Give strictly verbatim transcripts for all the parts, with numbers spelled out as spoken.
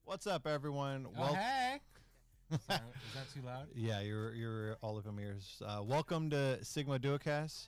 What's up, everyone? Oh, well, hey. Is that, is that too loud? Yeah, you're you're all of them ears. Uh, welcome to Sigma Duocast.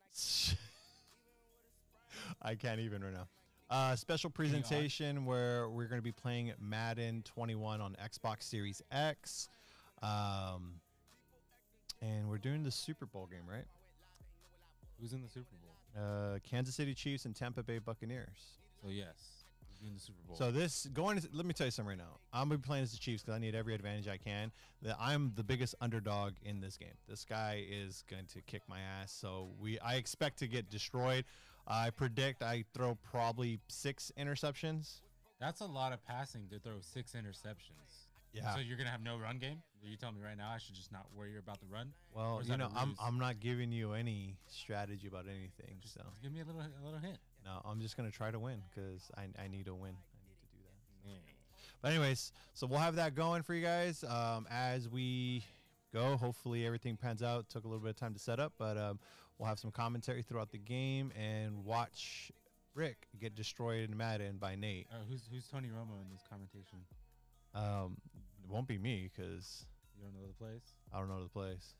I can't even right now. Uh, special presentation where we're going to be playing Madden twenty-one on Xbox Series X, um, and we're doing the Super Bowl game, right? Who's in the Super Bowl? Uh, Kansas City Chiefs and Tampa Bay Buccaneers. So yes, who's in the Super Bowl? So this going. To, let me tell you something right now. I'm gonna be playing as the Chiefs because I need every advantage I can. That I'm the biggest underdog in this game. This guy is going to kick my ass. So we, I expect to get destroyed. I predict I throw probably six interceptions. That's a lot of passing to throw six interceptions. Yeah. So you're gonna have no run game? You tell me right now I should just not worry about the run? Well, you know, I'm I'm not giving you any strategy about anything. Just, so just give me a little a little hint. No, I'm just gonna try to win because I I need to win. I need to do that. Mm. But anyways, so we'll have that going for you guys um, as we go. Hopefully everything pans out. Took a little bit of time to set up, but um, we'll have some commentary throughout the game and watch Rick get destroyed in Madden by Nate. Uh, who's who's Tony Romo in this commentation? Um, it won't be me because you don't know the place. I don't know the place.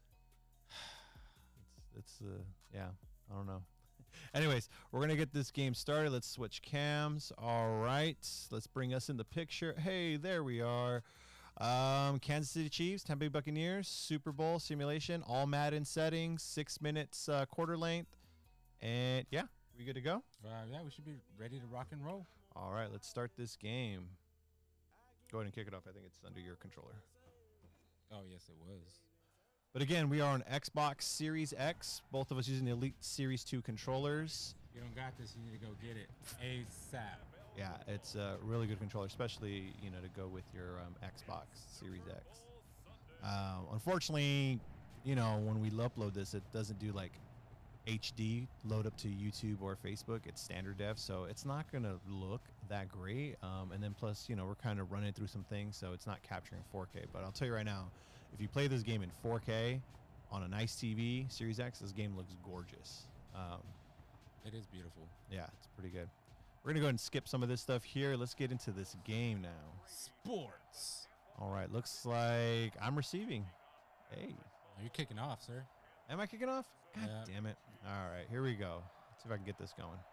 It's it's uh yeah, I don't know. Anyways, we're gonna get this game started. Let's switch cams. All right, let's bring us in the picture. Hey, there we are. Um, Kansas City Chiefs, Tampa Bay Buccaneers, Super Bowl simulation, all Madden settings, six minutes uh, quarter length, and yeah, we good to go? Uh, yeah, we should be ready to rock and roll. All right, let's start this game. Go ahead and kick it off. I think it's under your controller. Oh yes, it was. But again, we are on Xbox Series X. Both of us using the Elite Series two controllers. You don't got this. You need to go get it ASAP. Yeah, it's a really good controller, especially you know to go with your um, Xbox Series X. Um, unfortunately, you know when we upload this, it doesn't do like H D load up to YouTube or Facebook. It's standard def, so it's not gonna look that great. Um, and then plus, you know, we're kind of running through some things, so it's not capturing four K. But I'll tell you right now, if you play this game in four K on a nice T V, Series X, this game looks gorgeous. Um, it is beautiful. Yeah, it's pretty good. We're gonna go ahead and skip some of this stuff here. Let's get into this game now. Sports. All right, looks like I'm receiving. Hey, you're kicking off, sir. Am I kicking off? God yeah. damn it. All right, here we go. Let's see if I can get this going.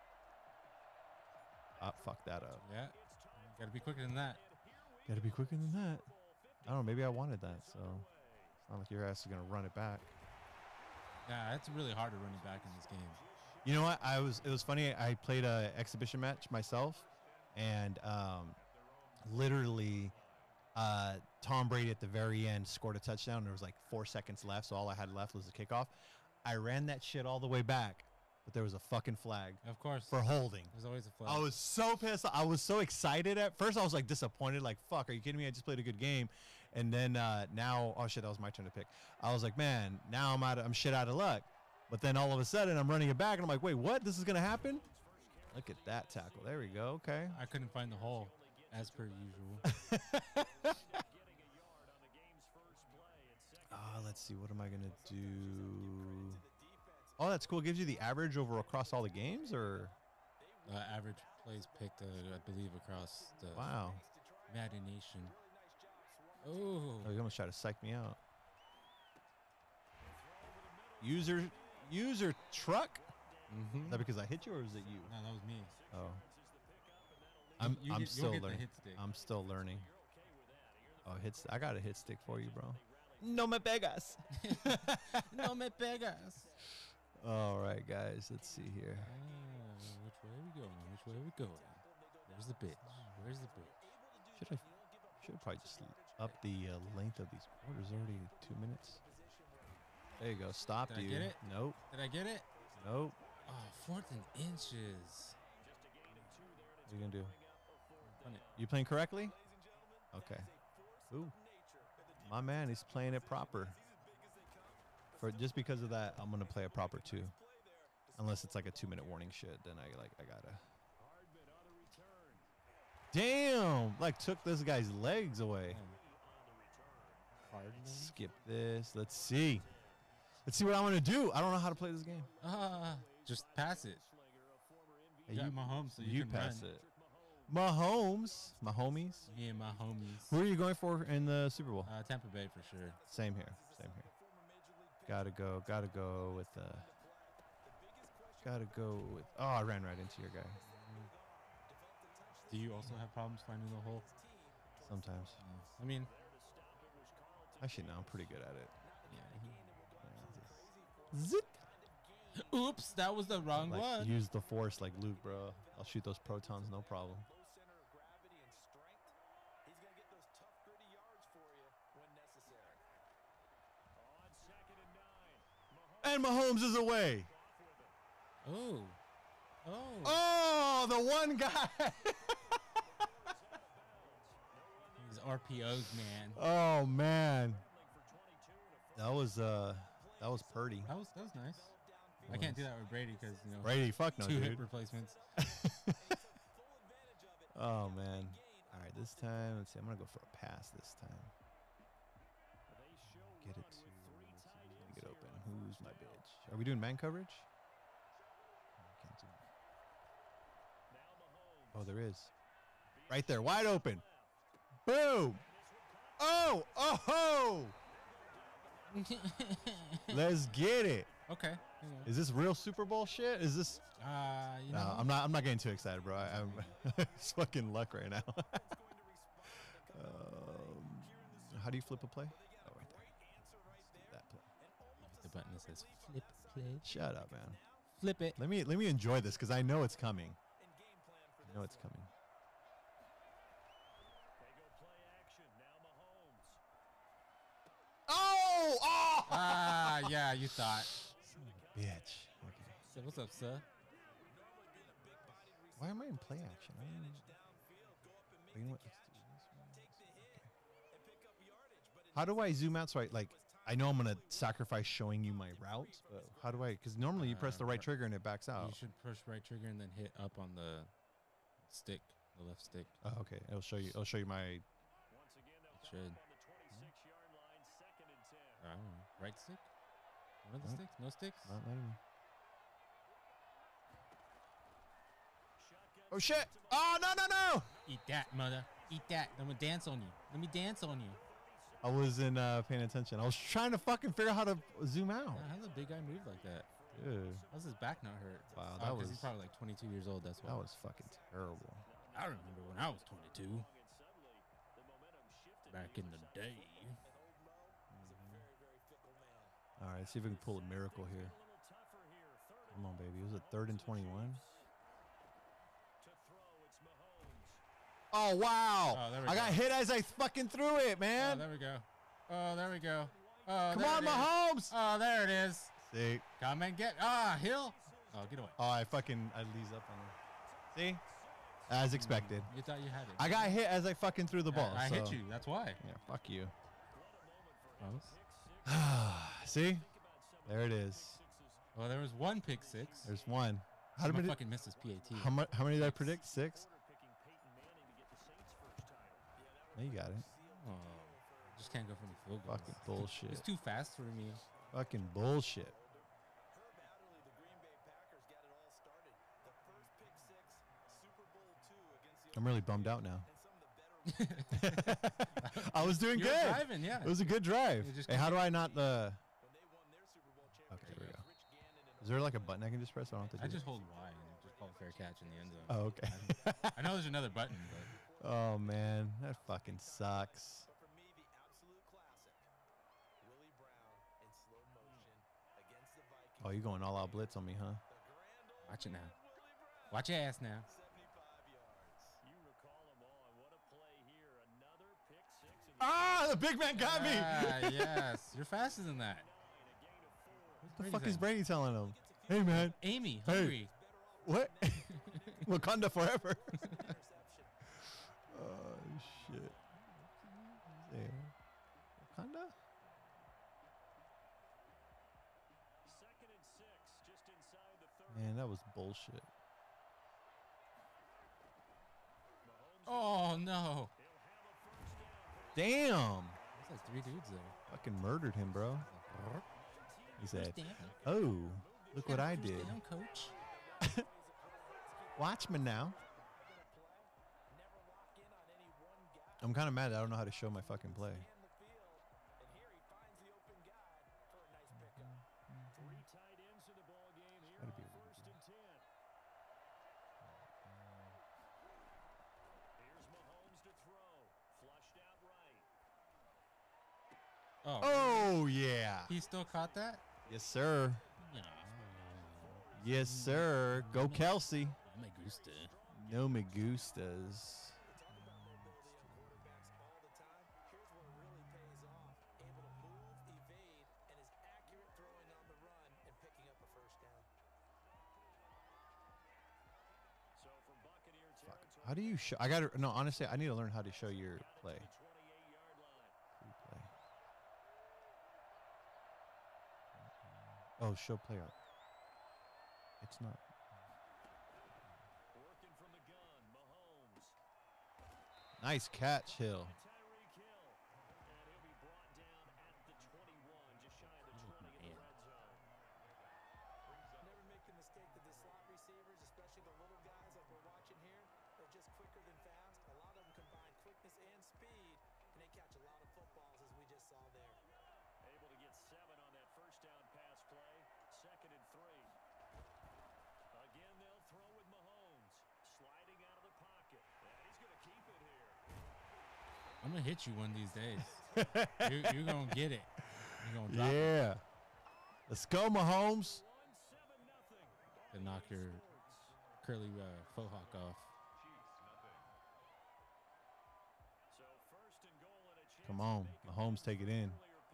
Oh, fuck that up. Yeah. Gotta be quicker than that. Gotta be quicker than that. I don't know. Maybe I wanted that, so it's not like your ass is going to run it back. Yeah, it's really hard to run it back in this game. You know what? I was. It was funny. I played a exhibition match myself, and um, literally uh, Tom Brady at the very end scored a touchdown. There was like four seconds left, so all I had left was the kickoff. I ran that shit all the way back, but there was a fucking flag. Of course. For holding. There's always a flag. I was so pissed. I was so excited. At first, I was like disappointed. Like, fuck, are you kidding me? I just played a good game. And then uh, now, oh shit, that was my turn to pick. I was like, man, now I'm out of, I'm shit out of luck. But then all of a sudden, I'm running it back, and I'm like, wait, what? This is going to happen? Look at that tackle. There we go. Okay. I couldn't find the hole, as per usual. Uh, let's see. What am I going to do? Oh, that's cool. It gives you the average over across all the games, or? Uh, average plays picked, uh, I believe, across the wow. Madden Nation. Oh. Oh, you almost tried to psych me out. User, user truck? Mm-hmm. Is that because I hit you, or is it you? No, that was me. Oh. I'm, you I'm get, still get learning. The hit I'm still learning. Oh, hits! I got a hit stick for you, bro. No me pegas. No me pegas. All right, guys. Let's see here. Uh, which way are we going? Which way are we going? Where's the bitch? Where's the bitch? Should I? Should I probably just up the uh, length of these quarters? Already two minutes. There you go. Stop, Did dude. I get it? Nope. Did I get it? Nope. Oh, fourth and inches. What are you gonna do? Run it. You playing correctly? Okay. Ooh. My man, he's playing it proper. For just because of that, I'm gonna play it proper too. Unless it's like a two-minute warning shit, then I like I gotta. Damn! Like took this guy's legs away. Hard. Skip this. Let's see. Let's see what I want to do. I don't know how to play this game. Uh, just pass it. Hey, you got Mahomes, so you, you can pass run. it. Mahomes, my homies. Me and my homies. Who are you going for in the Super Bowl? Uh, Tampa Bay for sure. Same here. Same here. Gotta go. Gotta go with the. Gotta go with. Oh, I ran right into your guy. Do you also have problems finding the hole? Sometimes. I mean, actually, no, I'm pretty good at it. Yeah. Zip. Oops, that was the wrong Like, one. use the force like Luke, bro. I'll shoot those protons, no problem. And Mahomes is away. Oh. Oh. Oh, the one guy. These R P Os, man. Oh man. That was uh that was Purdy. That was that was nice. I can't do that with Brady because you know Brady, fuck no, two dude. hip replacements. Oh man. All right, this time, let's see. I'm gonna go for a pass this time. Get it to get open. Who's my bitch? Are we doing man coverage? Oh, there is. Right there, wide open. Boom. Oh, oh, ho. Let's get it. Okay. You know. Is this real Super Bowl shit? Is this? Uh, you No, know. I'm not. I'm not getting too excited, bro. I, I'm it's fucking luck right now. um, how do you flip a play? Oh, right there. That play. The button that says flip play. Shut up, man. Flip it. Let me let me enjoy this because I know it's coming. I know it's coming. Oh! Oh! Ah, yeah, you thought. Son of a bitch. Okay. So what's up, sir? Why am I in play action? I don't even- Oh, you know what? Let's do this one. Okay. How do I zoom out so I like? I know I'm gonna sacrifice showing you my route, but how do I? Because normally you press the right trigger and it backs out. You should push right trigger and then hit up on the stick, the left stick. Oh, okay. It'll show you. It'll show you my. It should. I don't know. Right stick? One of the Nope. sticks? No sticks? Not letting me. Oh shit! Oh no no no! Eat that, mother. Eat that. I'm gonna dance on you. Let me dance on you. I wasn't uh, paying attention. I was trying to fucking figure out how to zoom out. Yeah, how does a big guy move like that? Dude, How's his back not hurt? wow, Oh, that 'cause was he's probably like twenty-two years old. That's why. that was fucking terrible. I remember when I was twenty-two. Back in the day. All right, see if we can pull a miracle here. Come on, baby. Was it third and twenty-one? Oh wow! Oh, there we I go. got hit as I fucking threw it, Oh, man. there we go. Oh, there we go. Oh, Come there on, it is. Mahomes! Oh, there it is. See? Come and get. Ah, Hill. Oh, get away. Oh, I fucking I leads up on him. See? As expected. You thought you had it. I got hit as I fucking threw the Yeah, ball. I so- hit you. That's why. Yeah, fuck you. Oh, See? There it is. well, there was one pick six. There's one. How I'm did gonna it, fucking miss this P A T. how, mu- how many did I predict? Six? No, you got it. Oh, just can't go for any field goals. Fucking bullshit. It's too fast for me. Fucking bullshit. I'm really bummed out now. I was doing You were good. driving, yeah. It was a good drive. You just Hey, how do couldn't- I not the? Okay, there we go. Is there like a button I can just press? I don't have to do I it? just hold Y and just call it fair catch in the end zone. Oh, okay. I know there's another button, but Oh man, that fucking sucks. Oh, you going all out blitz on me, huh? watch it now. Watch your ass now. Ah, the big man got me. Ah, yes. You're faster than that. What the fuck is Brady telling him? Hey man, Amy, Hey. hungry. what? Wakanda forever. Oh shit. There. Wakanda? Man, that was bullshit. Oh, no. Damn. There's like three dudes there. Fucking murdered him, bro. He said, First down. "Oh, look what I First did. down, coach. Watch me now." I'm kind of mad. I don't know how to show my fucking play. Gotta be Oh, Oh yeah. he still caught that? Yes, sir. No. Yes, sir. Go Kelsey. Me gusta. No me gustas. How do you show? I got to no. Honestly, I need to learn how to show your play. Free play. Oh, show player. It's not. Nice catch, Hill. I'm gonna hit you one of these days. you, you're gonna get it. You're gonna drop Yeah. Let's go, Mahomes. it to knock your curly uh, faux hawk off. Come on, Mahomes, take it in.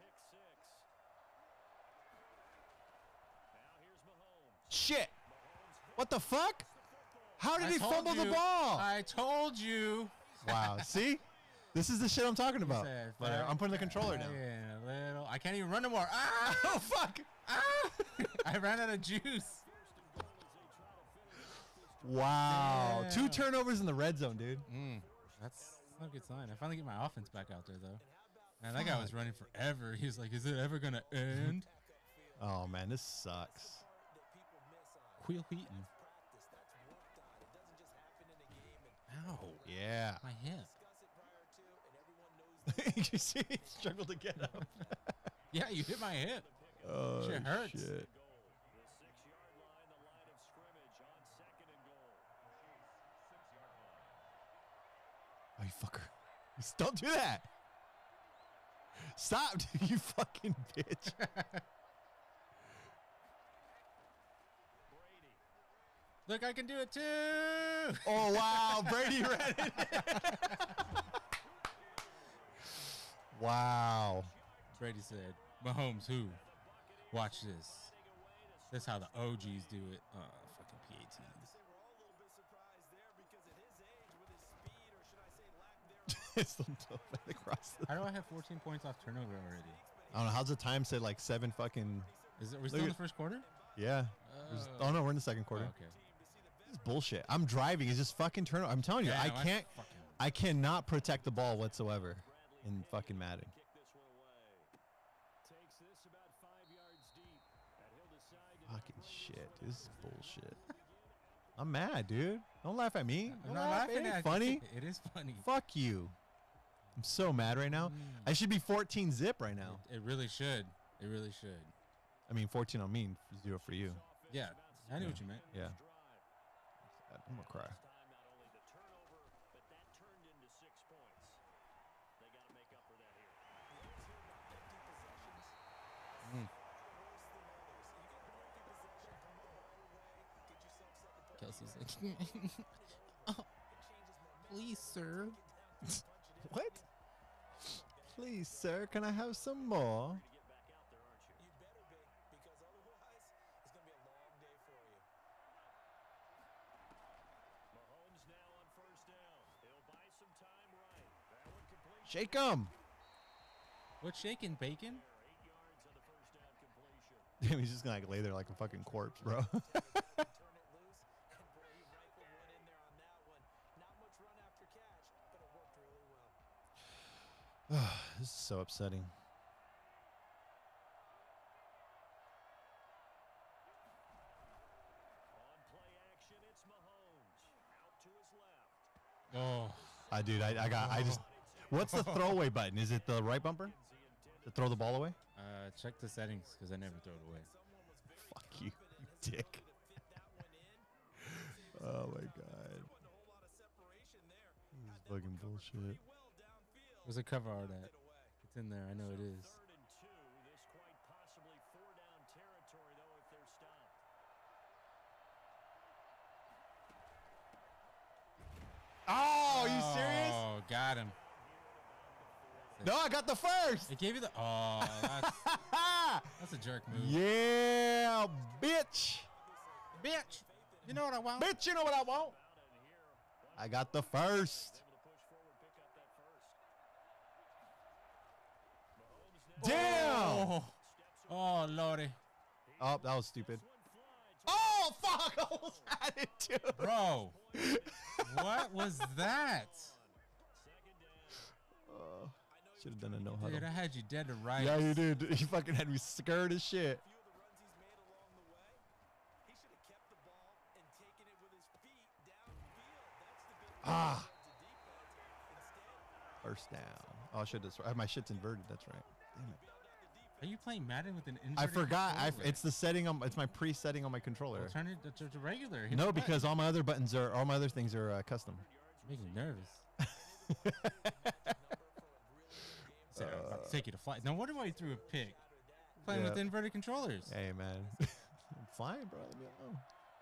Shit! What the fuck? How did I he told fumble the you. ball? I told you. Wow. See? This is the shit I'm talking about. Said, But uh, I'm putting the controller down. Yeah, a little. I can't even run no more. Ah! Oh, fuck. Ah! I ran out of juice. Wow. Two Damn. turnovers in the red zone, dude. Mm, that's not a good sign. I finally get my offense back out there, though. Man, that guy was running forever. He was like, is it ever going to end? Oh, man, this sucks. Queel Wheaton. Ow. Yeah. My hip. You see, he struggled to get up. Yeah, you hit my hip. Oh, Shit hurts. shit. Oh, you fucker. Don't do that. Stop, you fucking bitch. Look, I can do it too. Oh, wow. Brady ran it. Wow. Brady said, Mahomes, who? Watch this. That's how the O Gs do it. Uh, fucking P A Ts. It's the across the How do I have fourteen points off turnover already? I don't know. How's the time say like seven fucking. Is it, are we Look still in the at- first quarter? Yeah. There's- Oh. oh, no. We're in the second quarter. Okay. This is bullshit. I'm driving. It's just fucking turnover. I'm telling you, Yeah, I no, can't. fucking- I cannot protect the ball whatsoever in fucking Madden. Fucking shit. This is bullshit. I'm mad, dude. Don't laugh at me. I'm Don't not laugh. It laughing ain't at funny. you. It is funny. Fuck you. I'm so mad right now. I should be fourteen zip right now. It, it really should. It really should. I mean, fourteen on me and zero for you. Yeah, I knew Yeah. what you meant. Yeah. I'm gonna cry. Mm. Kelsey's like, oh, please, sir. What? Please, sir, can I have some more? Shake him. What's shaking, bacon? Damn, he's just gonna like lay there like a fucking corpse, bro. This is so upsetting. Oh, I dude, I, I got, I just, What's the throwaway button? Is it the right bumper to throw the ball away? Uh, check the settings because I never throw it away. Fuck you, you dick. Oh my god. This is fucking bullshit. Where's the cover art at? It's in there. I know it is. Oh, are you serious? Oh, got him. No, I got the first. It gave you the. Oh, that's, that's a jerk move. Yeah, bitch. Bitch. You know what I want? Bitch, you know what I want. I got the first. Damn. Oh, oh lordy. Oh, that was stupid. Oh, fuck. I almost had it, too. Bro. What was that? Uh, should have done a no huddle. Dude, I had you dead to rights. Yeah, you did. You fucking had me scared as shit. Ah. First down. Oh, I should have. My shit's inverted. That's right. Damn it. Are you playing Madden with an inverted I forgot. I, controller? it's the setting on. It's my pre-setting on my controller. Well, turn it to, to regular. Hit No, the button. because all my other buttons are. All my other things are uh, custom. Making me nervous. So I'm about to take you to fly. No wonder why you threw a pick. Playing Yeah. with inverted controllers. Hey man, I'm flying, bro. Leave me alone.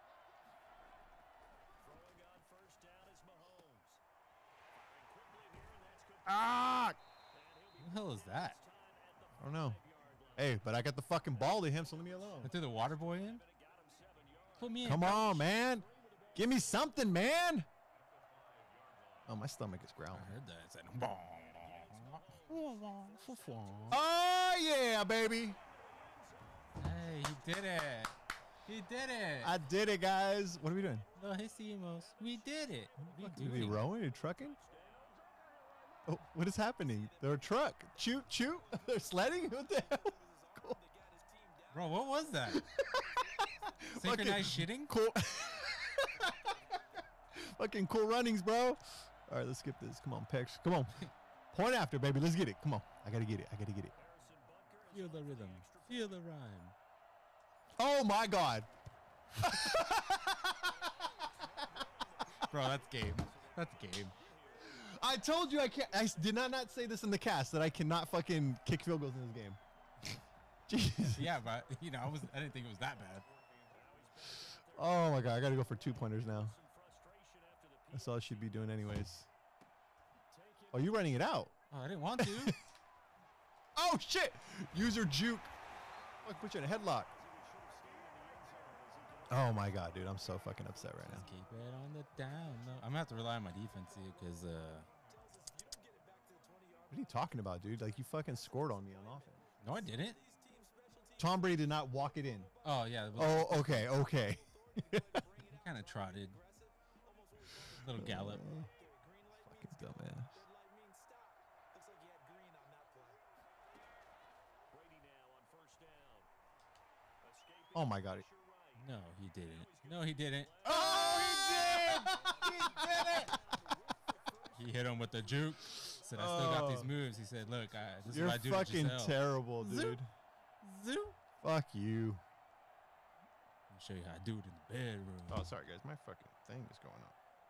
Ah! What the hell is that? I don't know. Hey, but I got the fucking ball to him, so leave me alone. I threw the water boy in. Put me in. Come on, man. Give me something, man. Oh, my stomach is I growling. heard that. It said, "Bong." Oh, yeah, baby. Hey, he did it. He did it. I did it, guys. What are we doing? No hicimos. We did it. We Are do we it. rowing? Are you trucking? Oh, what is happening? They're a truck. Shoot, shoot. They're sledding? What the hell? Cool. Bro, what was that? Synchronized shitting? Cool. Fucking cool runnings, bro. All right, let's skip this. Come on, Pex. Come on. Point after, baby. Let's get it. Come on. I got to get it. I got to get it. Feel the rhythm. Feel the rhyme. Oh, my God. Bro, that's game. That's game. I told you I can't. I s- did not not say this in the cast that I cannot fucking kick field goals in this game. Jeez. Yeah, but you know, I was I didn't think it was that bad. Oh my god, I gotta go for two pointers now. That's all I should be doing anyways. Oh, you running it out? Oh, I didn't want to. Oh shit! User juke. I put you in a headlock. Oh my god, dude, I'm so fucking upset right now. Just keep it on the down low. I'm gonna have to rely on my defense here because uh What are you talking about, dude? Like you fucking scored on me on offense. no I didn't. Tom Brady did not walk it in. Oh yeah, it was- Oh, okay, okay. he kind of trotted. Little gallop. Uh, fucking dumbass. Oh my god. No, he didn't. No, he didn't. Oh, he did! He did it! He hit him with the juke. Said, I still got Oh. these moves. He said, look, I, this You're is what I do to fucking Giselle. terrible, dude. Zoop. Zoop. Fuck you. Let me show you how I do it in the bedroom. Oh, sorry, guys. My fucking thing is going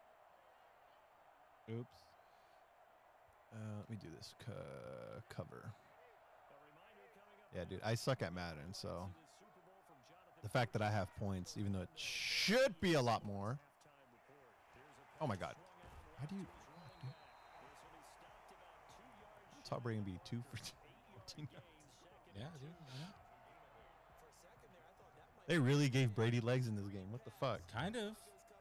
on. Oops. Uh, let me do this. Co- cover. Yeah, dude. I suck at Madden, so the fact that I have points, even though it should be a lot more. Oh my god. How do you? Top Brady be two for fourteen. Yeah, dude. why not? They really gave Brady legs in this game. What the fuck? Kind of.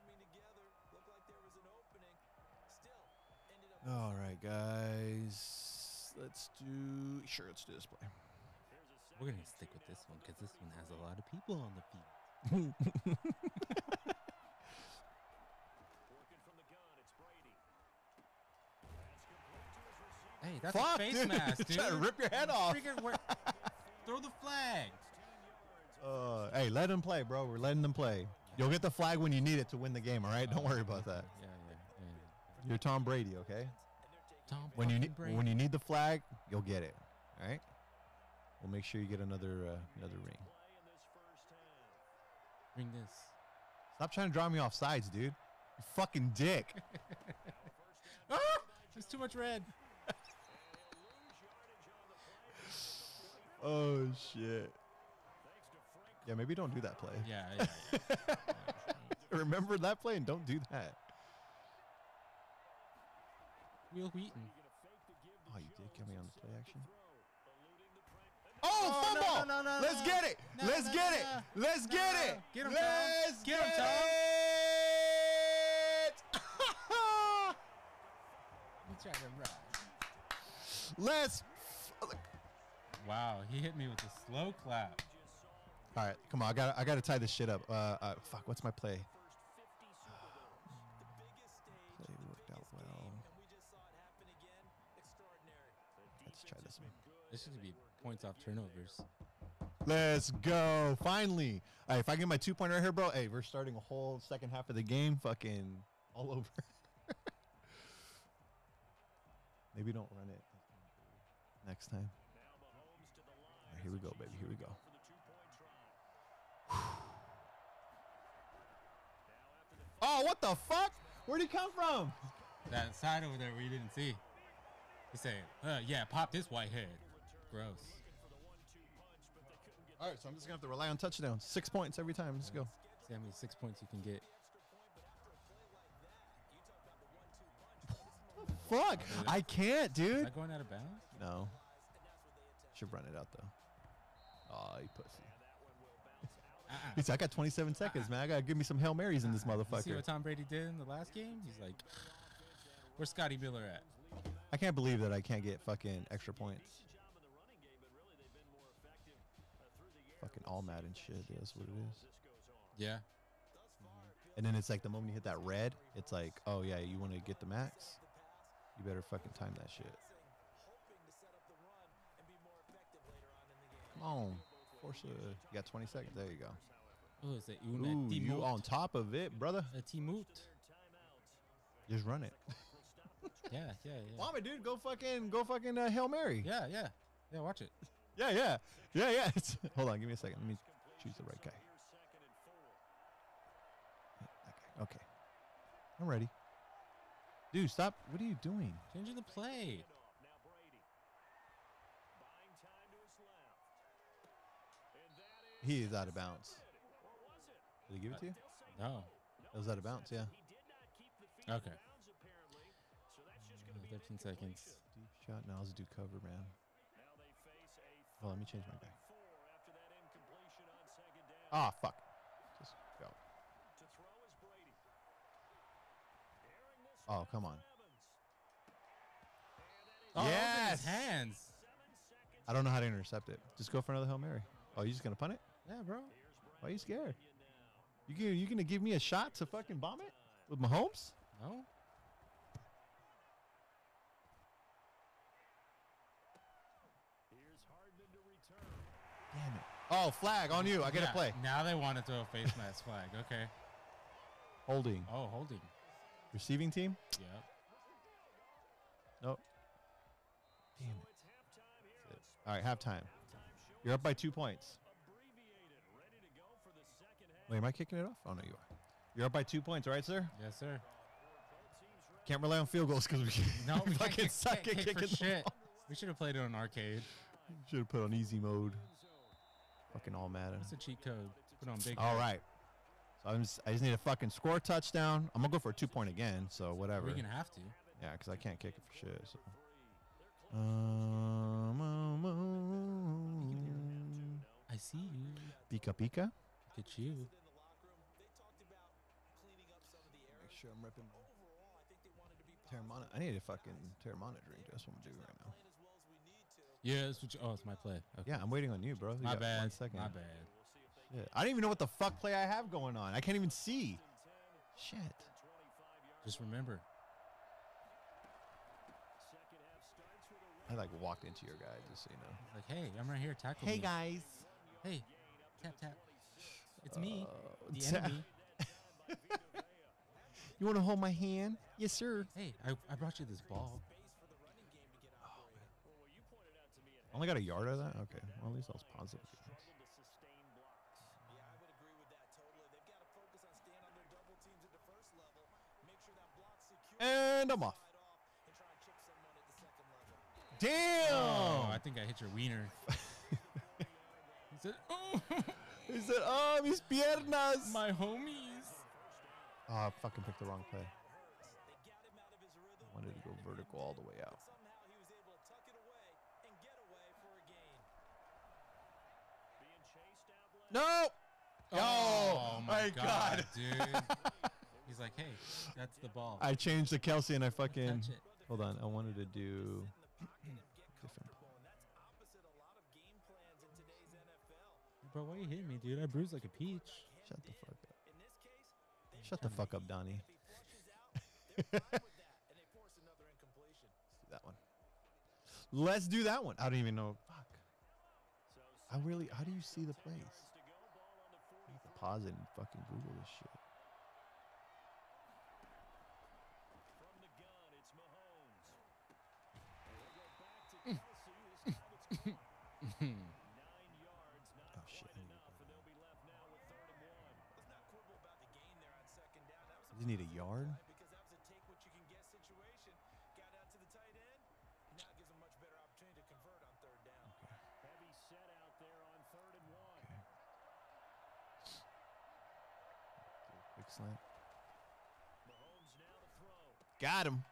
All right, guys. Let's do. Sure, let's do this play. We're going to stick with this one because this one has a lot of people on the field. Hey, that's Fuck, a face dude. mask, dude. Trying to rip your head off. Freaking where- Throw the flag. Uh, hey, let them play, bro. We're letting them play. You'll get the flag when you need it to win the game, all right? Don't worry about that. Yeah, yeah, yeah. You're Tom Brady, okay? Tom When you fucking need Brady. when you need the flag, you'll get it. All right. We'll make sure you get another uh, another ring. Ring this. Stop trying to draw me off sides, dude. You fucking dick. Ah! There's too much red. Oh shit. Yeah, maybe don't do that play. Yeah, yeah, yeah. Remember that play and don't do that. Will Wheaton. Oh, you did get me on the play action. Oh, Oh, no, fumble! no, no, no, Let's no. get it! No, Let's no, get no, it! no. Let's No, get no. it! Get him, Tom. Let's Get him, get Tom. it! You tried to run. Let's. Wow, he hit me with a slow clap. All right, come on. I got. I got to tie this shit up. Uh, uh, fuck. What's my play? Play worked out well. Let's try this one. This should be points off turnovers. Let's go. Finally. All right, if I get my two point right here, bro. Hey, we're starting a whole second half of the game. Fucking all over. Maybe don't run it next time. All right, here we go, baby. Here we go. Oh, what the fuck? Where'd he come from? That side over there where you didn't see. He said, uh, yeah, pop this white head. Gross. All right, so I'm just going to have to rely on touchdowns. Six points every time. Let's go. See how many six points you can get. Fuck. I can't, Is dude. that going out of bounds? No. Should run it out, though. Oh, you pussy. Uh-uh. He said, I got twenty-seven seconds, man. I got to give me some Hail Marys in this You see motherfucker. what Tom Brady did in the last game? He's like, where's Scotty Miller at? I can't believe that I can't get fucking extra points. Fucking all mad and shit. Yeah, that's what it is. Yeah. And then it's like the moment you hit that red, it's like, oh, yeah, you want to get the max? You better fucking time that shit. Come on. Force a, you got twenty seconds. There you go. Oh, is it una Ooh, you timut? on top of it, brother. A timut. Just run it. Yeah, yeah, yeah. Bomb it, dude. Go fucking, go fucking uh, Hail Mary. Yeah, yeah. Yeah, watch it. Yeah, yeah. Yeah, yeah. It's, hold on. Give me a second. Let me choose the right guy. Okay. Okay. I'm ready. Dude, stop. What are you doing? Changing the play. He is out of bounds. Did he give it to you? No. It was out of bounds, yeah. Okay. Uh, thirteen seconds. Deep shot. Now let's do cover, man. Oh, let me change my guy. Ah, fuck. Just go. Oh, come on. Oh, look at Yes! his hands. I don't know how to intercept it. Just go for another Hail Mary. Oh, you just gonna punt it? Yeah, bro. Why are you scared? You gonna, you gonna give me a shot to fucking bomb it with Mahomes? No. Damn it. Oh, flag on you. I get Yeah, to play. Now they want to throw a face mask flag. Okay. Holding. Oh, holding. Receiving team? Yep. Nope. Damn it. That's it. All right, halftime. You're up by two points. Wait, am I kicking it off? Oh, no, you are. You're up by two points, all right, sir? Yes, sir. Can't rely on field goals because we No, we can't fucking kick, suck can't at kick kicking for the shit. ball. We should have played it on arcade. Should have put on easy mode. Fucking all mad. What's the cheat code? Put on big. All code. right. So I'm just, I just need to fucking score a touchdown. I'm going to go for a two point again, so whatever. We're gonna have to. Yeah, because I can't kick it for shit. So. Um, um, um, I see you. Pika Pika. Look at you. Make sure I'm repping Terramana. I need a fucking Terramana drink. That's what I'm doing right now. Yeah, that's what you, oh, it's my play. Okay. Yeah, I'm waiting on you, bro. You My got bad. One second. My bad. Shit. I don't even know what the fuck play I have going on. I can't even see. Shit. Just remember. I like walked into your guy, just so you know. Like, hey, I'm right here. Tackle me. guys. Hey, tap tap. It's me, Uh, the ta- enemy. You want to hold my hand? Yes, sir. Hey, I, I brought you this ball. Only got a yard out of that? Okay. Well, at least I was positive. And I'm off. Damn! Oh, I think I hit your wiener. He said, "Oh, He said, oh, mis piernas. my homies." Oh, I fucking picked the wrong play. I wanted to go vertical all the way out. No! Oh, my my God, God. dude. He's like, "Hey, that's the ball. I changed to Kelsey and I fucking... Touch it." Hold on. I wanted to do... different. Bro, why you hitting me, dude? I bruised like a peach. Shut the fuck up. Shut the fuck up, Donnie. That one. Let's do that one. I don't even know. Fuck. I really... How do you see the plays? I have to pause it and fucking Google this shit. Oh shit. I just need a yard. Quick slant. Got him.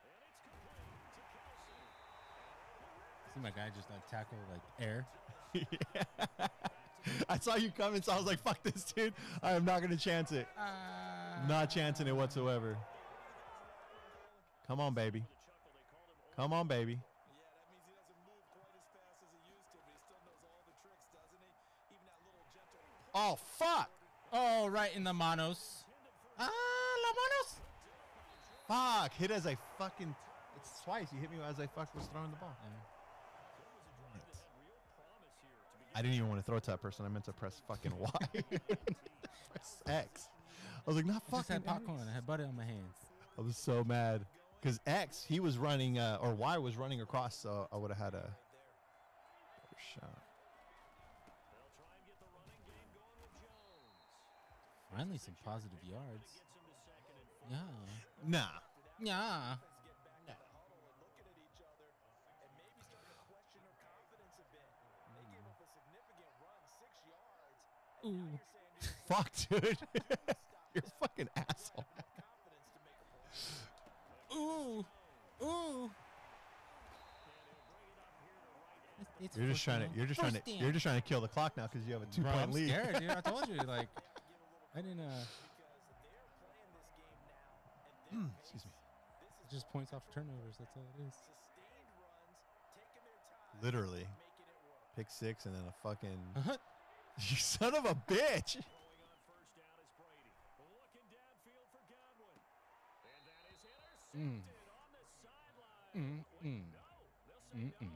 See my guy just like tackle like air. Yeah. I saw you coming, so I was like, fuck this, dude. I am not going to chance it. Uh, Not chancing it whatsoever. Come on, baby. Come on, baby. Oh, fuck. Oh, right in the manos. Ah, la manos. Fuck. Hit as I fucking... It's twice. You hit me as I fuck was throwing the ball. Yeah. I didn't even want to throw it to that person. I meant to press fucking Y. Press X. I was like, not I just fucking had popcorn. X. I had butter on my hands. I was so mad. Because X, he was running, uh, or Y was running across, so I would have had a better shot. Finally, some positive yards. Yeah. Nah. Yeah. Ooh. Fuck, dude. You're a fucking asshole. Ooh. Ooh. It's, it's You're just first trying to down. you're just trying to First down. you're just trying to kill the clock now because you have a two Bro, point I'm lead. scared, dude. I told you, like, I didn't. Uh, Mm, excuse me. it just points off turnovers. That's all it is. Literally, pick six and then a fucking. Uh-huh. You son of a bitch. Mm. Mm. Mm. Mm. Mm.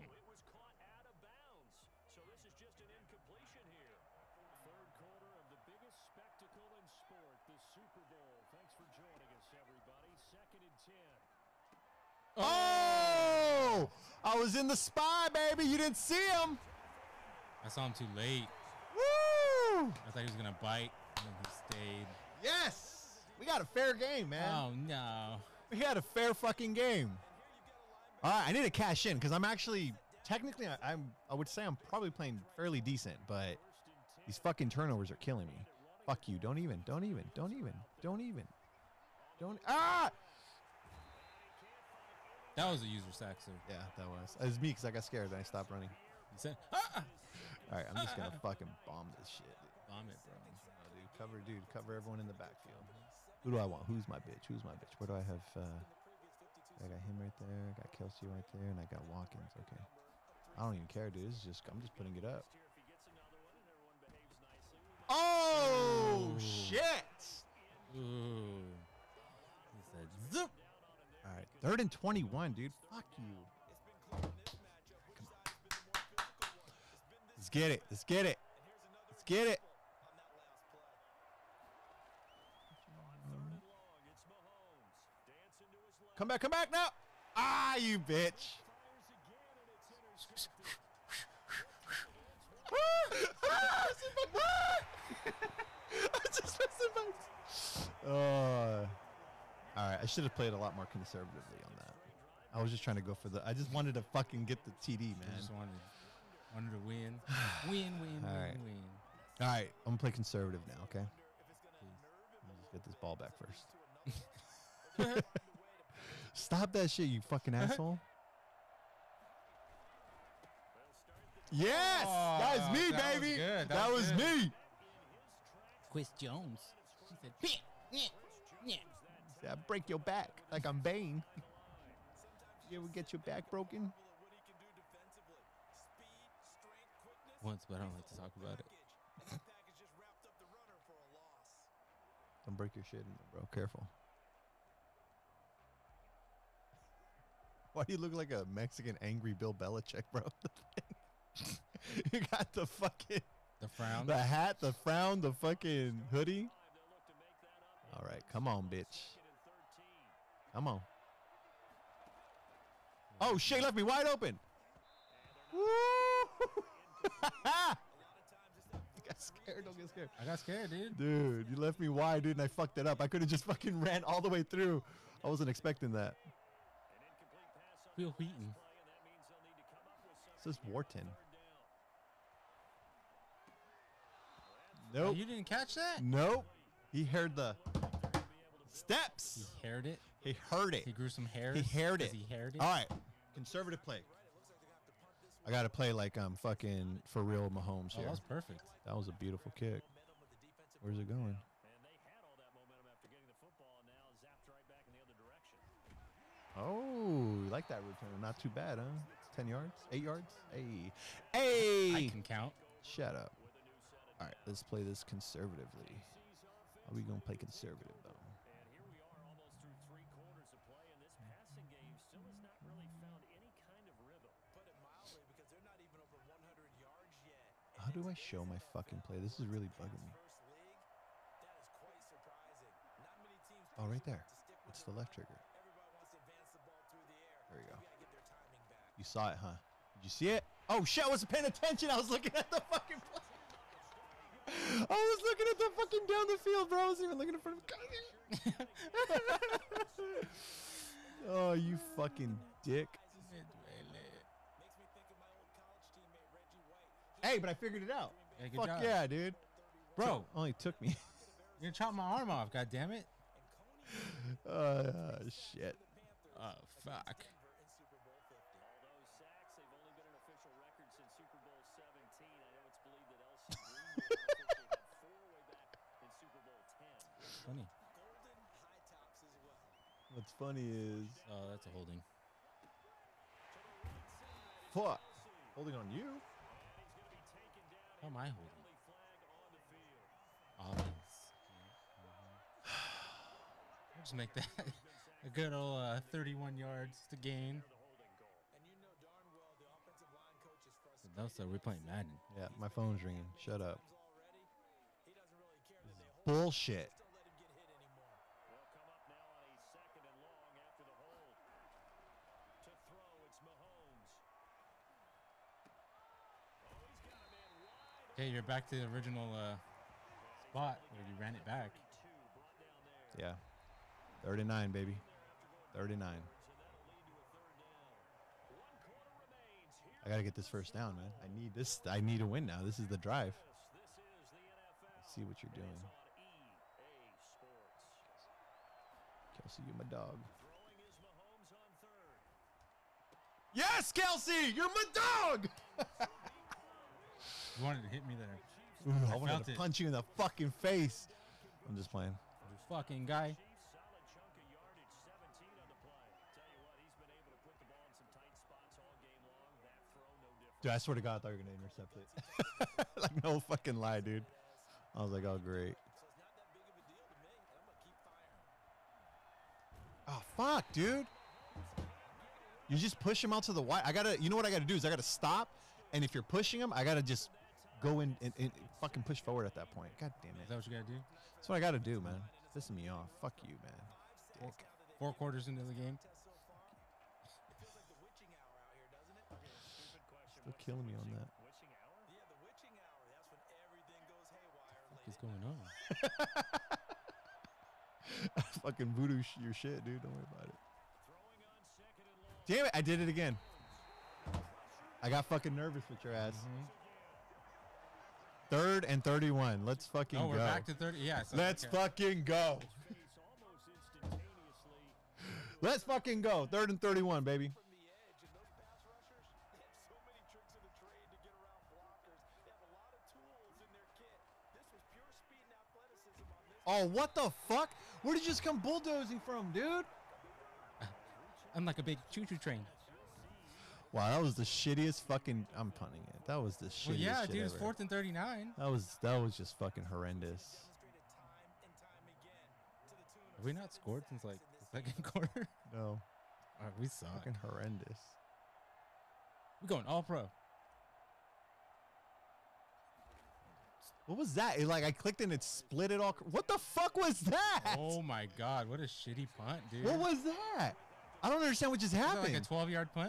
Oh! I was in the spy, baby. You didn't see him. I saw him too late. Woo! I thought he was gonna bite, and then he stayed. Yes. We got a fair game, man. Oh no! We had a fair fucking game. All right, I need to cash in because I'm actually technically I, I'm I would say I'm probably playing fairly decent, but these fucking turnovers are killing me. Fuck you! Don't even! Don't even! Don't even! Don't even! Don't! Ah! That was a user sack, sir. Yeah, that was. It was me because I got scared and I stopped running. He said, "Ah!" All right, I'm just gonna fucking bomb this shit. Dude. Bomb it, bro. Oh, dude, cover, dude, cover everyone in the backfield. Who do I want? Who's my bitch? Who's my bitch? Where do I have? Uh, I got him right there. I got Kelsey right there, and I got Watkins. Okay. I don't even care, dude. This is just I'm just putting it up. Oh Ooh. shit! Ooh. He said, "Zoop." All right, third and twenty-one, dude. Fuck you. Come on. Let's get it. Let's get it. Let's get it. Come back, come back now. Ah, you bitch. I just missed it back. Uh, all right, I should have played a lot more conservatively on that. I was just trying to go for the. I just wanted to fucking get the T D, I man. just wanted, wanted to win, win, win, All win, right. win. All right, I'm gonna play conservative now. Okay. Let me just get this ball back first. Stop that shit, you fucking asshole. Yes, Oh, that was me, that was baby. good. That That, was was good. me. Quiz Jones. She said, "Peh, nyeh, nyeh." Yeah, I break your back like I'm Bane. You ever get your back broken? Once, but I don't like to talk about it. Don't break your shit in there, bro. Careful. Why do you look like a Mexican angry Bill Belichick, bro? You got the fucking The frown. the hat, the frown, the fucking hoodie. All right, come on, bitch. Come on. Oh, shit left me wide open. Woo! I got scared. Don't get scared. I got scared, dude. Dude, you left me wide, dude, and I fucked it up. I could have just fucking ran all the way through. I wasn't expecting that. Will Wheaton. This is Wharton. Oh, Nope. you didn't catch that? Nope. He heard the steps. He haired it. He heard it. He grew some hairs. He haired 'cause it. He haired it. All right. Conservative play. I got to play like I'm fucking for real Mahomes Oh, here. that was perfect. That was a beautiful kick. Where's it going? Oh, you like that return. Not too bad, huh? ten yards? eight yards? Hey. Hey! I can count. Shut up. All right, let's play this conservatively. Are we going to play conservative, though? How do I show my fucking play? This is really bugging me. Oh, right there. It's the left trigger. There you go. You saw it, huh? Did you see it? Oh, shit, I wasn't paying attention. I was looking at the fucking play. I was looking at the fucking down the field, bro. I wasn't even looking in front of Oh, you fucking dick. Hey, but I figured it out. Yeah, good Fuck job. yeah, dude. Bro, Took- only took me. you're gonna chop my arm off, god damn it. uh, shit. Oh, fuck. Funny. What's funny is, Oh, that's a holding. fuck, holding on you. How am I holding? Offense. We'll just make that a good old uh, thirty-one yards to gain. No, so we're playing Madden. Yeah, my phone's ringing. Shut up. Bullshit. Okay, you're back to the original uh, spot where you ran it back. Yeah. thirty-nine, baby. thirty-nine. I got to get this first down, man. I need this. I need a win now. This is the drive. Let's see what you're doing. Kelsey, you're my dog. Yes, Kelsey, you're my dog. You wanted to hit me there. Ooh, I, I wanted felt to it. punch you in the fucking face. I'm just playing. You fucking guy. Dude, I swear to God, I thought you were going to intercept it. Like, no fucking lie, dude. I was like, oh, great. Oh, fuck, dude. You just push him out to the wide. I got to, you know what I got to do is I got to stop. And if you're pushing him, I got to just go in and, and fucking push forward at that point. God damn Is it. that what you gotta do? That's what I got to do, man. It's pissing me off. Fuck you, man. Dick. Four quarters into the game. Still killing me on that. is going on? Fucking voodoo sh- your shit, dude. Don't worry about it. Damn it! I did it again. I got fucking nervous with your ass. Mm-hmm. Third and thirty-one. Let's fucking Oh, we're go. back to thirty. Yeah. So Let's okay. fucking go. Let's fucking go. Third and thirty-one, baby. Oh, what the fuck? Where did you just come bulldozing from, dude? I'm like a big choo-choo train. Wow, that was the shittiest fucking. I'm punting it. That was the shittiest. Well, yeah, shit dude, it's ever. fourth and thirty-nine. That was that was just fucking horrendous. Have we not scored since like the second quarter? No, All right, we suck. fucking horrendous. We're going all pro. What was that? It, like I clicked and it split it all. cr- What the fuck was that? Oh my god, what a shitty punt, dude. What was that? I don't understand what just Was that happened. like a twelve-yard punt?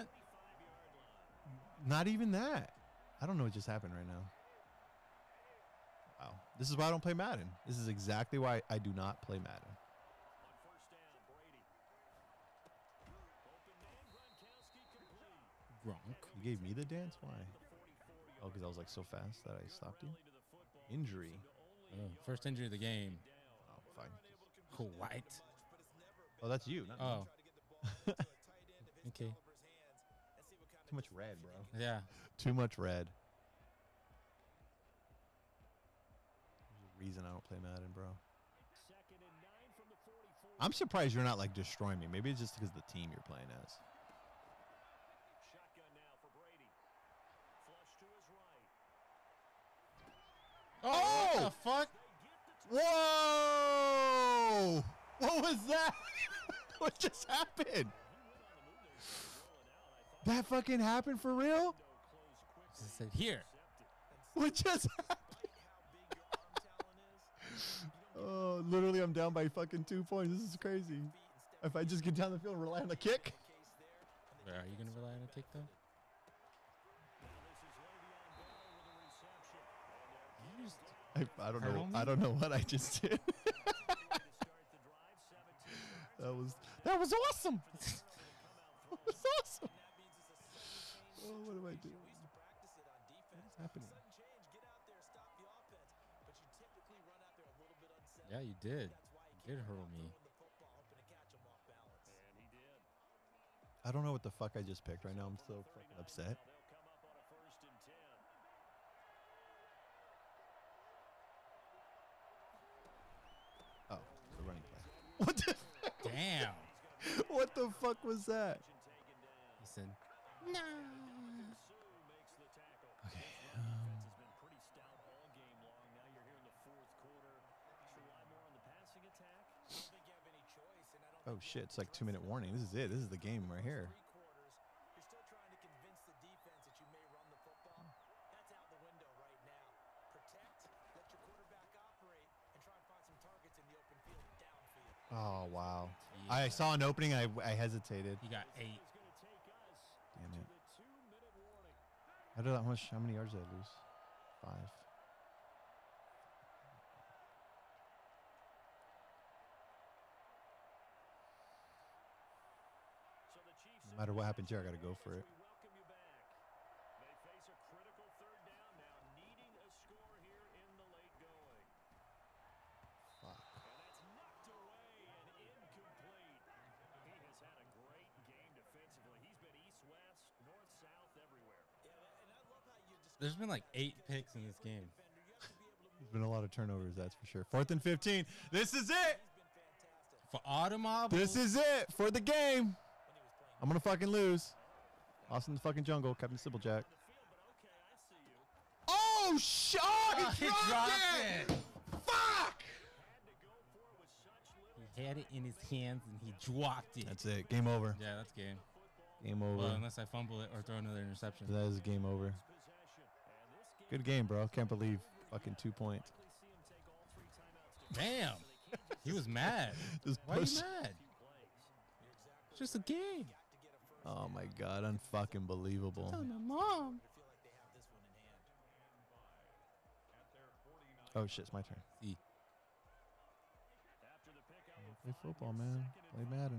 Not even that. I don't know what just happened right now. Wow. This is why I don't play Madden. This is exactly why I do not play Madden. Gronk. You gave me the dance? Why? Oh, because I was like so fast that I stopped you? Injury. Oh, first injury of the game. Oh, fine. Cool, white. Oh, that's you. Not me. Oh. Okay. Too much red, bro. Yeah. Too much red. There's a reason I don't play Madden, bro. I'm surprised you're not like destroying me. Maybe it's just because of the team you're playing as. Oh, Oh! what the fuck? Whoa! What was that? What just happened? That fucking happened for real? Just said here. What just happened? Oh, literally, I'm down by fucking two points. This is crazy. If I just get down the field and rely on the kick. Wait, are you gonna rely on a kick though? You just I, I don't Hurt know. on I me? don't know what I just did. that was that was awesome. That was awesome. Oh, what am I doing? What is happening? Yeah, you did. You did hurl me. I don't know what the fuck I just picked right now. I'm so fucking upset. Oh, the running play. What the? Damn. What the fuck was that? He said, no. Okay. Um, oh shit! It's like two minute warning. This is it. This is the game right here. Oh wow! I Yeah. saw an opening. I I hesitated. He got eight. Damn it! How did how much? How many yards did I lose? Five. No matter what happens here, I gotta go for it. Fuck. There's been like eight picks in this game. There's been a lot of turnovers, that's for sure. Fourth and fifteen. This is it. For Automob. This is it for the game. I'm gonna fucking lose. Lost in the fucking jungle, Captain Sibblejack. Oh shit! Oh, he, Oh, he dropped, dropped it. it. Fuck! He had it in his hands and he dropped it. That's it. Game over. Yeah, that's game. Game over. Well, unless I fumble it or throw another interception. That is game over. Good game, bro. Can't believe fucking two points. Damn. He was mad. Just Why are you push. mad? It's just a game. Oh my god, unfucking believable. Tell my mom. Oh shit, it's my turn. See. Play football, man. Play Madden.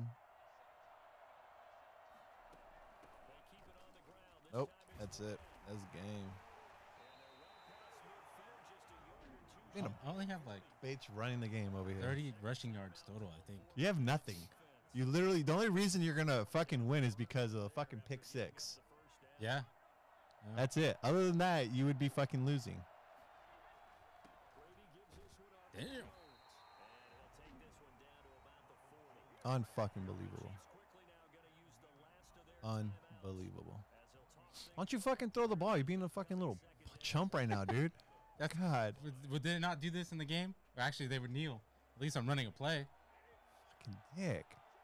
Nope, that's it. That's the game. You know, I only have like Bates running the game over here. thirty rushing yards total, I think. You have nothing. You literally, the only reason you're gonna fucking win is because of a fucking pick six. Yeah. Yeah. That's it. Other than that, you would be fucking losing. Damn. Unfucking believable. Unbelievable. Why don't you fucking throw the ball? You're being a fucking little chump right now, dude. God. Would, would they not do this in the game? Or actually, they would kneel. At least I'm running a play. Fucking dick.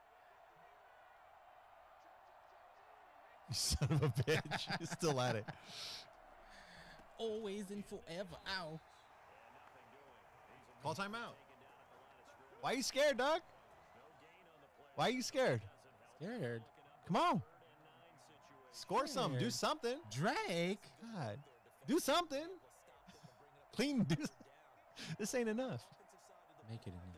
You son of a bitch. You're still at it. Always and forever. Ow. Call timeout. Why are you scared, dog? Why are you scared? Scared. Come on. Score something. Do Scared. something. Drake. God. Do something. Clean. Do. This ain't enough. Make it enough.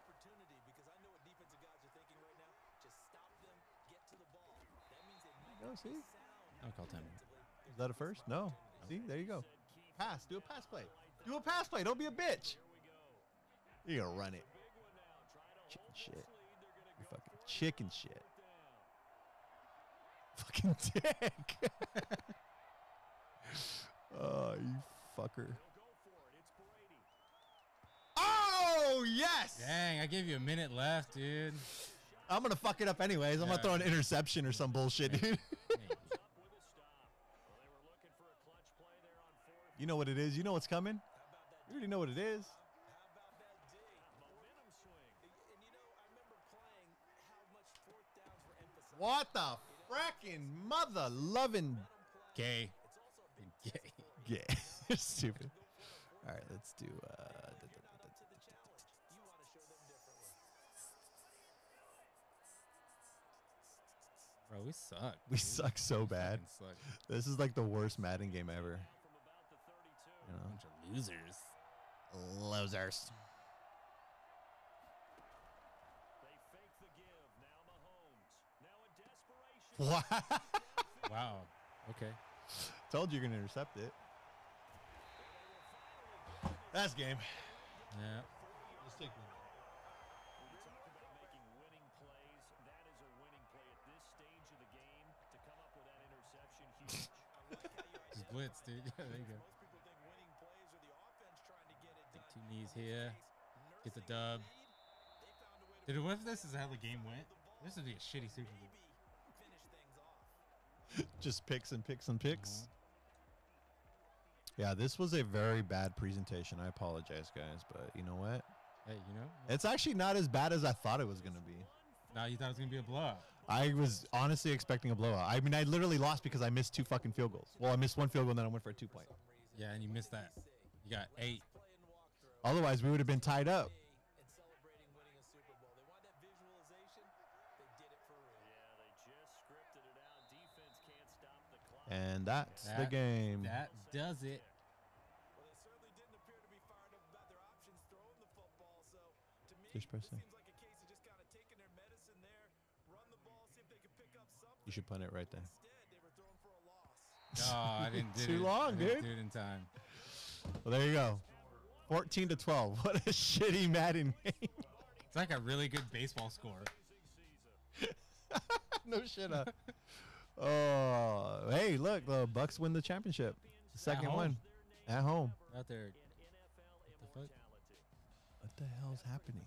Go, see? I'll call time. Is that a first? No. See? There you go. Pass. Do a pass play. Do a pass play. Don't be a bitch. You're going to run it. Chicken shit. You fucking chicken shit. Fucking dick. Oh, you fucker. Oh, yes. Dang, I gave you a minute left, dude. I'm going to fuck it up anyways. I'm going Yeah. to throw an interception or some bullshit, dude. Hey. You know what it is. You know what's coming. You already know what it is. What the fracking mother loving Gay. Gay. yeah. You're stupid. All right, let's do uh da- da- da- da- da- Bro, we suck. we dude. suck so We bad. fucking suck. This is like the worst Madden game ever. You know? Bunch of losers. Losers. What? Wow. Okay. Told you you're gonna intercept it. That's game. Yeah. Let's take one. Just blitz, dude. Yeah, there you go. Take two knees here. Get the dub. Dude, what if this is how the game went? This would be a shitty Super Bowl. Just picks and picks and picks. Uh-huh. Yeah, this was a very bad presentation. I apologize, guys, but you know what? Hey, you know? It's actually not as bad as I thought it was gonna be. Now you thought it was going to be a blowout. I was honestly expecting a blowout. I mean, I literally lost because I missed two fucking field goals. Well, I missed one field goal and then I went for a two point. Yeah, and you missed that. You got eight. Otherwise, we would have been tied up. And that's the That- game. That does it. Just press it. You should punt it right there. Oh, I didn't do Too it. long, I didn't dude. do it in time. Well, there you go. fourteen to twelve. What a shitty Madden game. It's like a really good baseball score. No shit up. Oh, hey, look, the Bucks win the championship. The second home. one at home. Out there. What the fuck? What the hell's happening?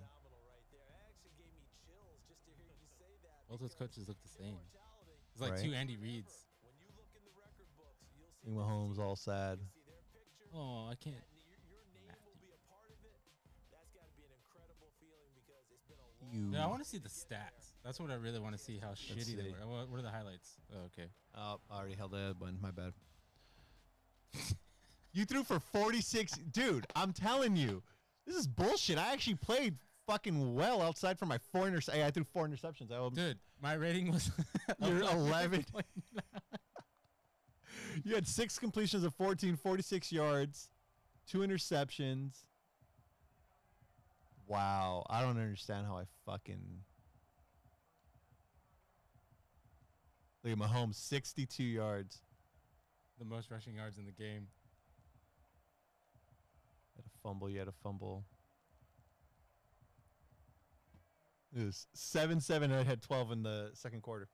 Both those coaches look the same. It's like Right. two Andy Reeds. Mahomes all sad. Oh, I can't. You. Yeah, I want to see the stats. That's what I really want to see. How shitty they see. were. What, what are the highlights? Oh, okay. Oh, I already held the button. My bad. You threw for forty-six. Dude, I'm telling you. This is bullshit. I actually played fucking well outside from my four interceptions. Hey, I threw four interceptions. I Dude, my rating was. You're eleven. You had six completions of fourteen, forty-six yards, two interceptions. Wow. I don't understand how I fucking. Look at Mahomes, sixty-two yards. The most rushing yards in the game. Had a fumble. You had a fumble. It was seven seven. I had twelve in the second quarter.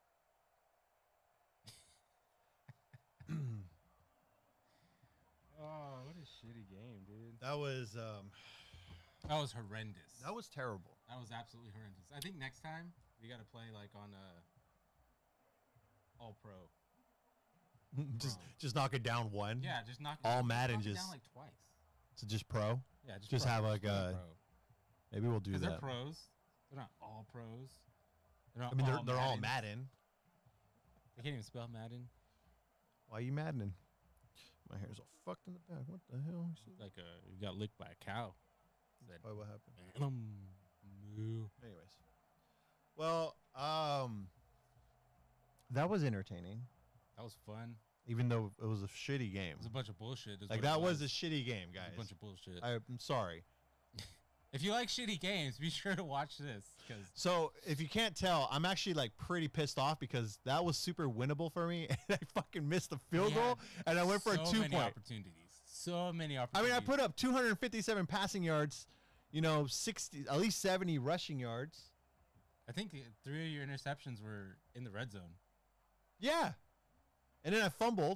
Oh, what a shitty game, dude. That was um, That was horrendous. that was terrible. That was absolutely horrendous. I think next time we got to play like on uh, All Pro. just Bro. just knock it down one. Yeah, just knock All just Madden knock it just- down like twice. So just pro. Yeah, just, just pro. have, like, play a- pro. Maybe we'll do 'Cause they're that. pros. They're not all pros. They're not I mean, they're all they're all Maddens. Madden. They can't even spell Madden. Why are you maddening? My hair's all fucked in the back. What the hell? Like a you got licked by a cow. Said, Why, what happened? "Venom, moo." Anyways, well, um, that was entertaining, That was fun. even though it was a shitty game. It was a bunch of bullshit. is Like what it that was a shitty game, It was guys. a bunch of bullshit. I, I'm sorry. If you like shitty games, be sure to watch this because So if you can't tell, I'm actually like pretty pissed off because that was super winnable for me, and I fucking missed the field We goal, had and I went for so a two many point. opportunities. So many I opportunities. mean, I put up two hundred fifty-seven passing yards, you know, sixty, at least seventy rushing yards. I think the- three of your interceptions were in the red zone. Yeah, and then I fumbled.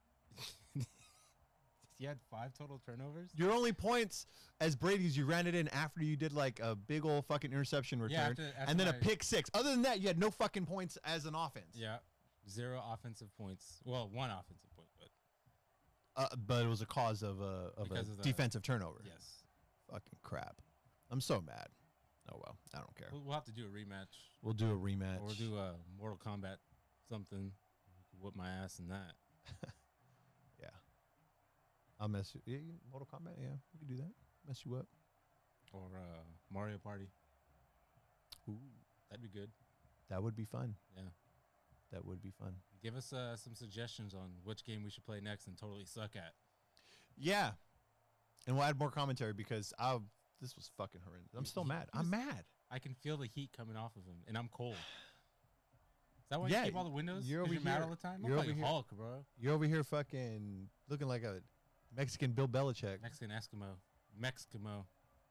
You had five total turnovers. Your only points as Brady's you ran it in after you did like a big old fucking interception return, Yeah, after- after and then a my- pick six. Other than that, you had no fucking points as an offense. Yeah, zero offensive points. Well, one offensive point, but Uh, but it was a cause of a of Because a of the- defensive turnover. yes, Fucking crap. I'm so mad. Oh well, I don't care. we'll, we'll have to do a rematch, We'll do a rematch. or we'll do a Mortal Kombat something. You can Whoop my ass in that. yeah. I'll mess you. Yeah, you- Mortal Kombat. Yeah, we can do that. Mess you up. Or uh, Mario Party. Ooh, That'd be good. that would be fun. Yeah. That would be fun. Give us uh, some suggestions on which game we should play next and totally suck at. Yeah, and we'll add more commentary because I this was fucking horrendous. I'm He- still he- mad. he I'm was- mad. I can feel the heat coming off of him, and I'm cold. Is that why Yeah, you keep all the windows? you're 'Cause over you're mad here- all the time? you're I'm over like here- Hulk, bro. You're over here fucking looking like a Mexican Bill Belichick. Mexican Eskimo. Meximo.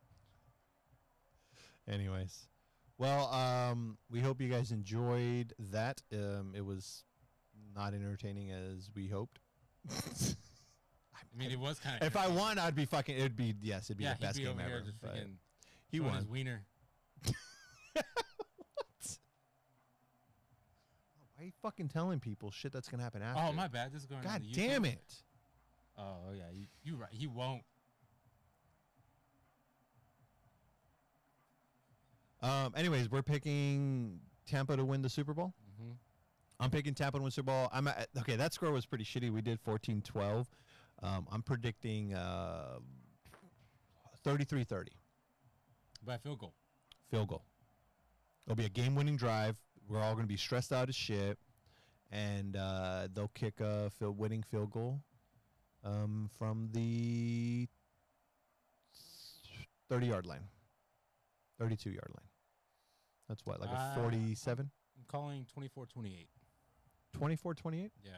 Anyways, well, um, we hope you guys enjoyed that. Um, it was not entertaining as we hoped. I mean, it was kind of. if I won, I'd be fucking. It'd be yes, it'd be yeah, the best he'd be game over ever. here just but freaking he showing won. his wiener. Why are you fucking telling people shit that's gonna happen after? Oh, my bad. This is going on God the YouTube. damn it! Oh, yeah. You, you right. He won't. Um. Anyways, we're picking Tampa to win the Super Bowl. Mm-hmm. I'm picking Tampa to win Super Bowl. I'm at, okay. That score was pretty shitty. We did fourteen twelve. Um, I'm predicting uh, thirty-three thirty By field goal. field goal. It'll be a game-winning drive. We're all going to be stressed out as shit, and uh, they'll kick a field winning field goal um, from the thirty-yard line, thirty-two-yard line. That's what, like a Uh, forty-seven, I'm calling twenty-four twenty-eight. twenty-four twenty-eight. Yeah.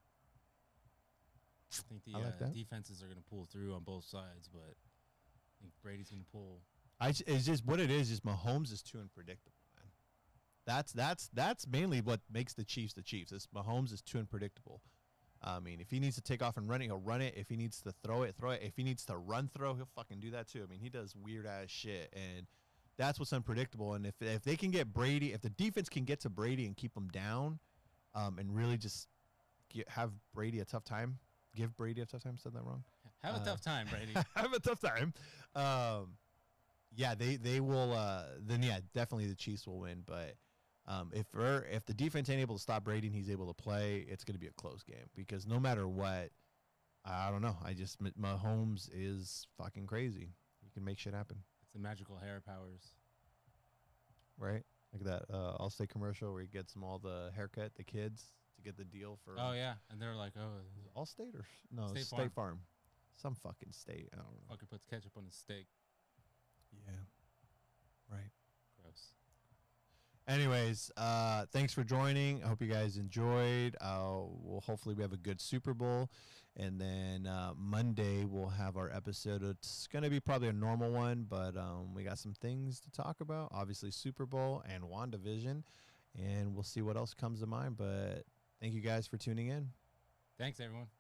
I think the I like uh, that. defenses are going to pull through on both sides, but I think Brady's going to pull. I j- it's just what it is. Is Mahomes is too unpredictable, man. That's that's that's mainly what makes the Chiefs the Chiefs. Is Mahomes is too unpredictable. I mean, if he needs to take off and run it, he'll run it. If he needs to throw it, throw it. If he needs to run throw, he'll fucking do that too. I mean, he does weird ass shit, and that's what's unpredictable. And if if they can get Brady, if the defense can get to Brady and keep him down, um, and really just get, have Brady a tough time, give Brady a tough time. Said that wrong. Have a Uh, tough time, Brady. have a tough time. Um, yeah, they they will. Uh, then yeah, definitely the Chiefs will win. But um, if er, if the defense ain't able to stop Brady and he's able to play, it's going to be a close game because no matter what, I don't know. I just M- Mahomes is fucking crazy. He can make shit happen, It's the magical hair powers. right? Like that uh, Allstate commercial where he gets them all the haircut, the kids, to get the deal for Oh, yeah. And they're like, oh, Allstate or s- no State State, Farm. Farm. Some fucking state. I don't know. fucker puts ketchup on his steak. Yeah. Right. Gross. Anyways, uh, thanks for joining. I hope you guys enjoyed. Uh, we'll hopefully we have a good Super Bowl, and then uh, Monday we'll have our episode. It's gonna be probably a normal one, but um, we got some things to talk about. Obviously, Super Bowl and WandaVision, and we'll see what else comes to mind. But thank you guys for tuning in. Thanks, everyone.